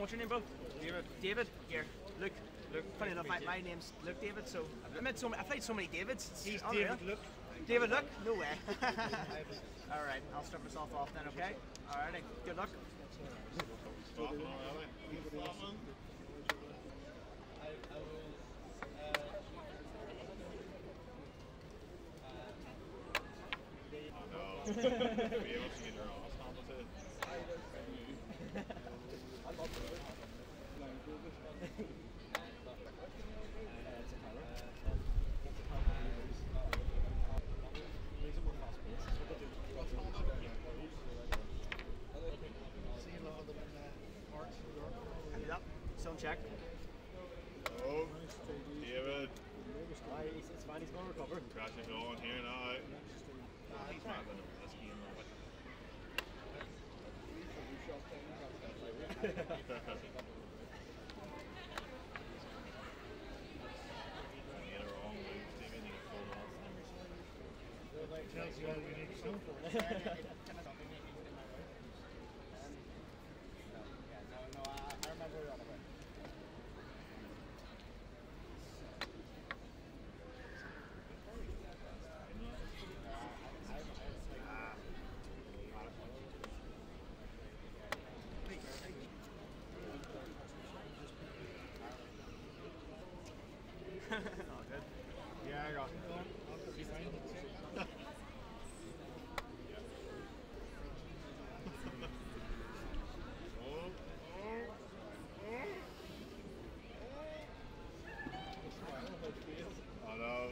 what's your name, bro? David. David. Here, Luke. Luke. Funny enough, my name's Luke David. So I've played so many Davids. It's He's unreal. David Luke. David Luke? No way. All right, I'll strip myself off then. Okay. All righty. Good luck. Hand it up. Sound check. Oh, David. It's fine. He's going to recover. Crashing on here now. He's not going to win this game. Made a wrong move, David. He pulled off. Chelsea all we need to know. I remember you're on the way. Oh, good. Yeah, I got it. He's fine. I know.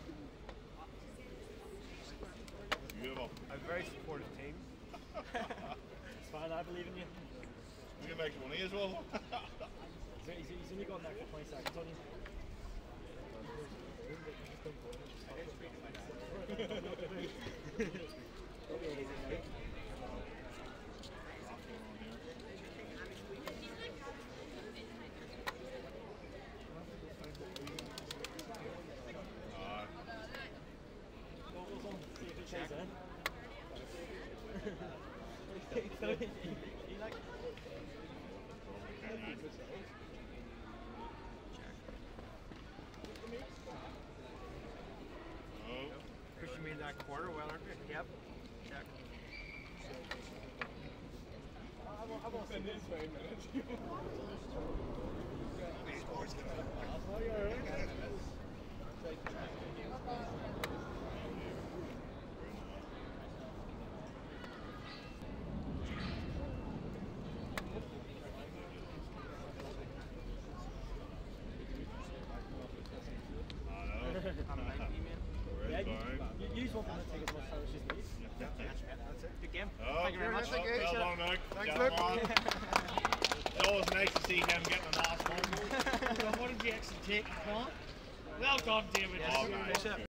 Beautiful. A very supportive team. It's fine. I believe in you. We can make some money as well. He's only got an extra 20 seconds on you. Check. Oh. Christian made that quarter well, aren't we? Yep. Check. I won't spend this 20 minutes. Use one for the take as much time as you need. That's it. Good game. Oh, Thank you very much. Well done, Luke. Thanks, Luke. It's always nice to see him getting the last one. What did you actually take, Paul? Well done, David. Oh, nice.